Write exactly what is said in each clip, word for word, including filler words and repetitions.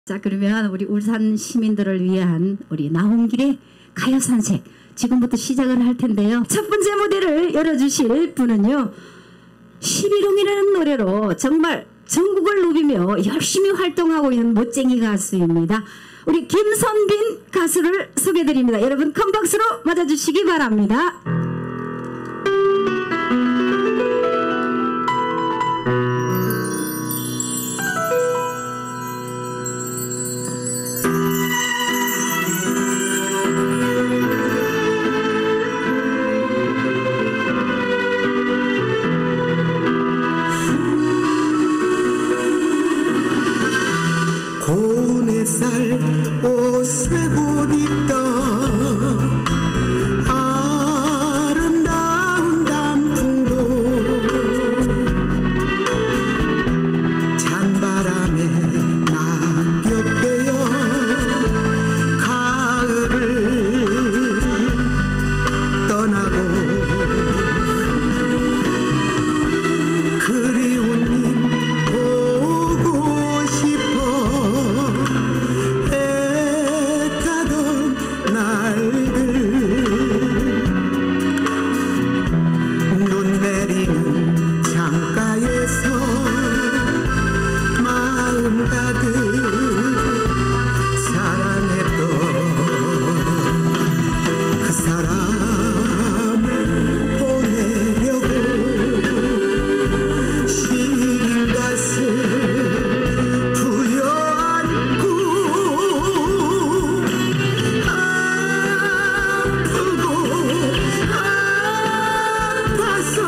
자, 그러면 우리 울산 시민들을 위한 우리 나홍길의 가요산책 지금부터 시작을 할 텐데요. 첫 번째 무대를 열어주실 분은요, 십일홍이라는 노래로 정말 전국을 누비며 열심히 활동하고 있는 멋쟁이 가수입니다. 우리 김선빈 가수를 소개드립니다. 여러분 큰 박수로 맞아주시기 바랍니다. 고네살 옷을 못 입던 아름다운 단풍도 찬바람에 낙엽되어 가을을 떠나고 그리운 님 보고 싶어 애타던 날들 눈 내리는 창가에서 마음 가득 사랑했던 그 사람을 보내려고 시린 가슴 부여안고 아프고 아파서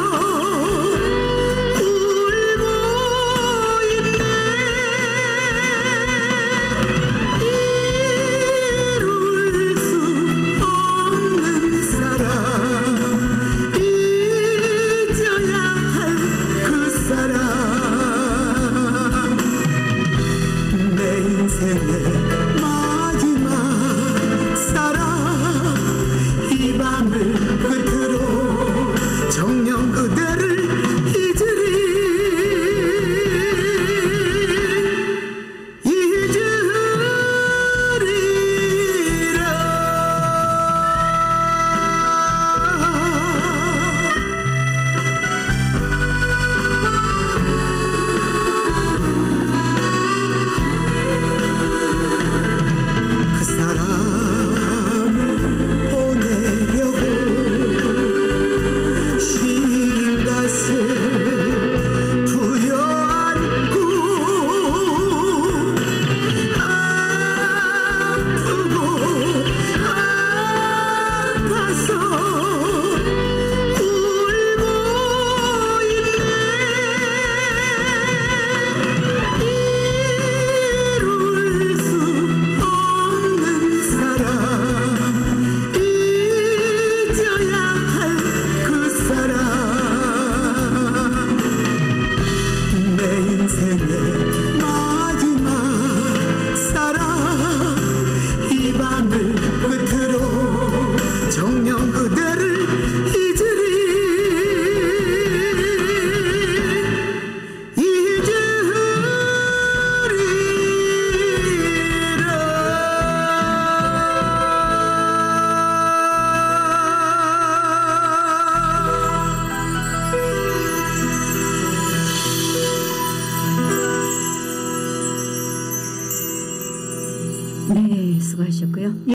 울고 있네. 이룰 수 없는 사람, 잊어야 할 그 사람, 내 인생의 마지막 사랑, 이 밤을 끝으로 정녕 그대를 잊으리 잊으리라. 그 사람을 보내려고 시린 가슴 부여안고 아프고 아파서 울고 있네. 이룰 수 없는 사람, 잊어야 할 그 사람, 내 인생의 마지막 사랑, 이 밤을 끝으로 정녕 그대를 잊으리 네, 수고하셨고요.